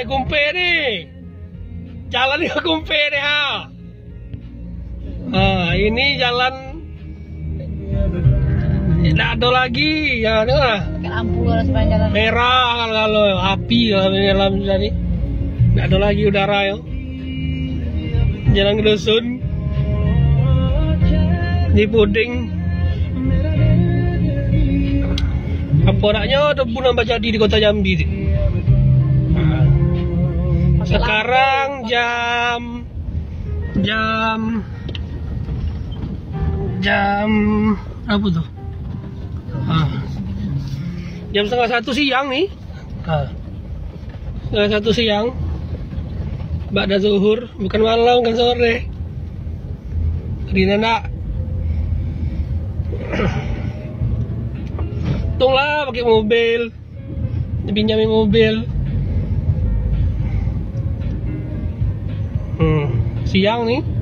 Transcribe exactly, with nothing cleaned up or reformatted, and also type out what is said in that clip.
naik kumpe nih. Jalan ke kumpe nih ha. Nah, ini jalan tidak ada lagi. Ya, nah. Pakai lampu sepanjang jalan. Merah kalau api kalau dalam tadi. Tidak ada lagi udara ya. Jalan ke dusun. Di puding. Apa naknya debu nambah jadi di kota Jambi. Nah. Sekarang jam jam jam apa tuh? Ah. Jam setengah satu siang nih. Ah. Setengah satu siang. Ba'da zuhur, bukan malam, bukan sore. Rina nak. Tunglah pakai mobil. Dipinjami mobil. Hmm, siang nih.